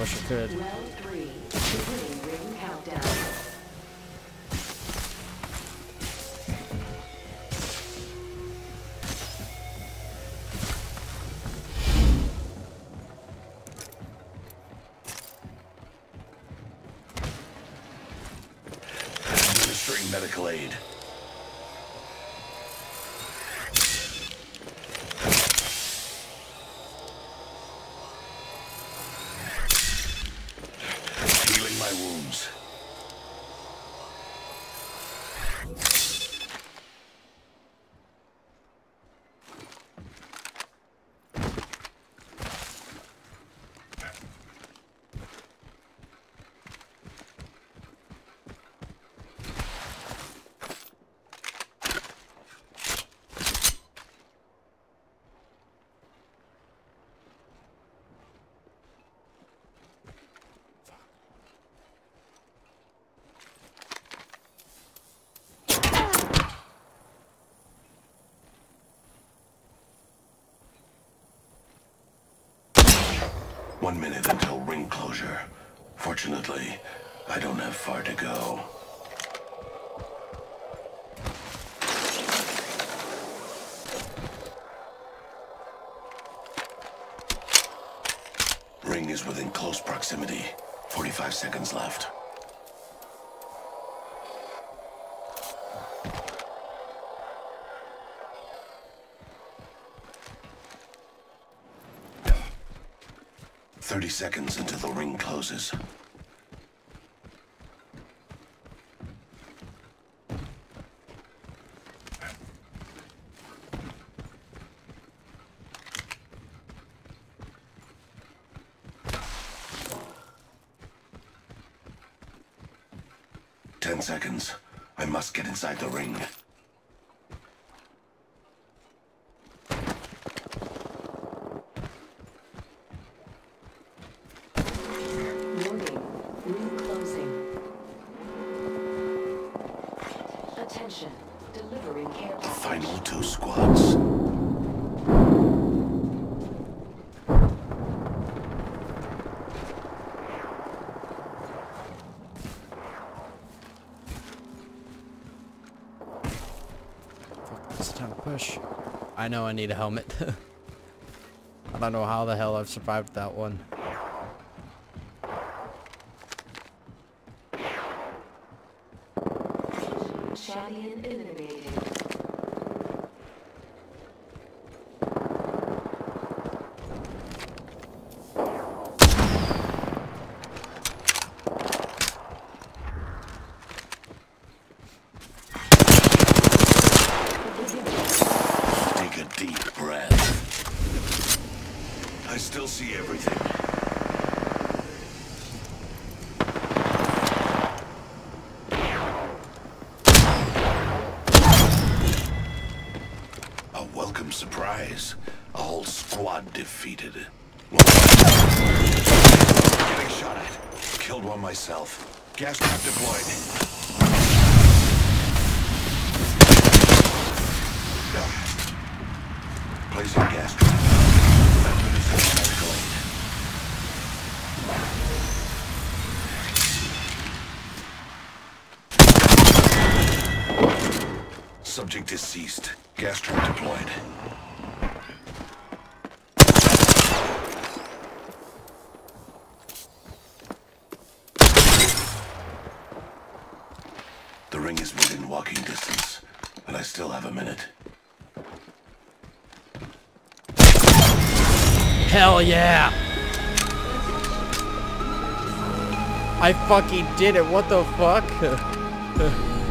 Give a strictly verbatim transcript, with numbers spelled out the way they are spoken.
wish I could. Round three, beginning ring countdown. Administering medical aid. Healing my wounds. One minute until ring closure. Fortunately, I don't have far to go. Ring is within close proximity. forty-five seconds left. Thirty seconds until the ring closes. Ten seconds. I must get inside the ring. Attention, delivering care The package. final two squads. Fuck, it's time to push. I know I need a helmet. I don't know how the hell I've survived that one. Champion eliminated. Take a deep breath. I still see everything. Welcome surprise. A whole squad defeated. Getting shot at. Killed one myself. Gas trap deployed. Placing gas trap. Administering medical aid. Subject deceased. Gas trap deployed. The ring is within walking distance, and I still have a minute. Hell yeah! I fucking did it, what the fuck?